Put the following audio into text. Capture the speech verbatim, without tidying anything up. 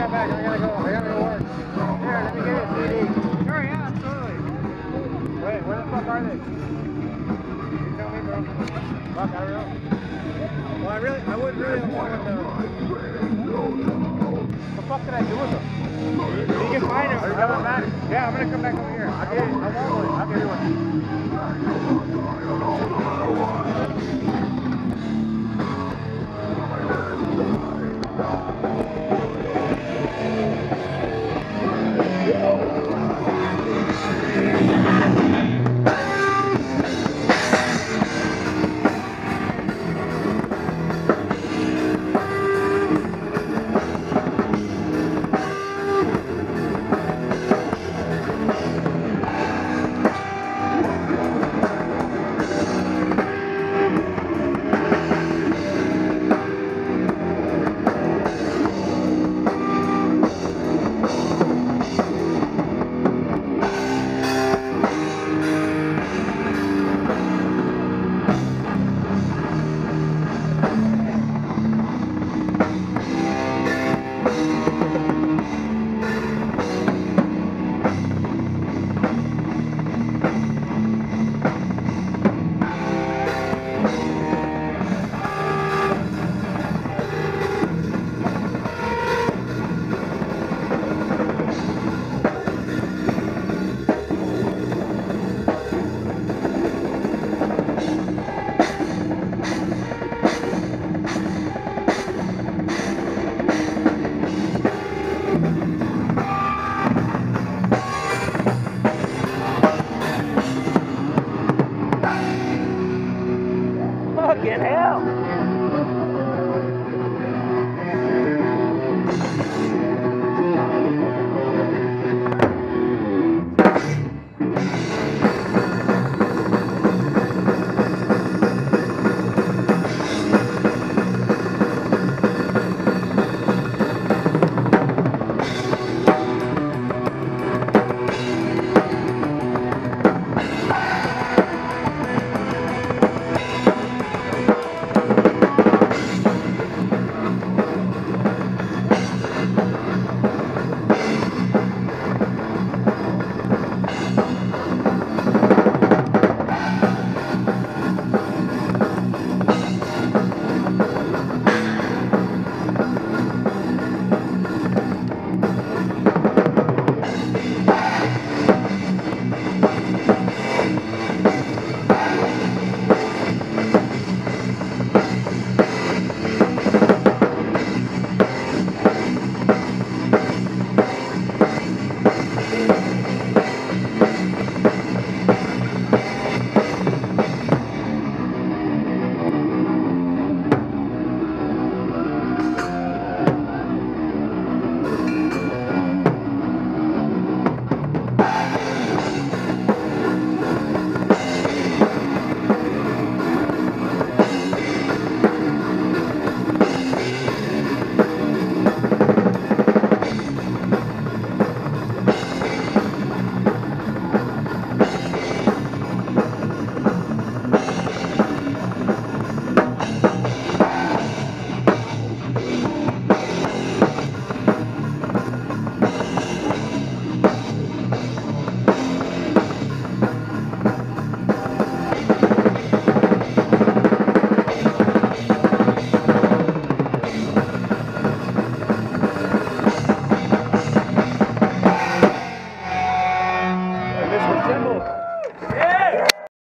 got back. I gotta go. I gotta go work. Here, let me give you a C D. Sure, yeah, absolutely. Wait, where the fuck are they? You tell me, bro. Fuck, I don't know. Well, I really, I wouldn't really want them though. What the fuck did I do with them? You, you can find them. Are you coming back? Yeah, I'm gonna come back over here. I'll give you, I want one. I'll give you one. Fucking hell!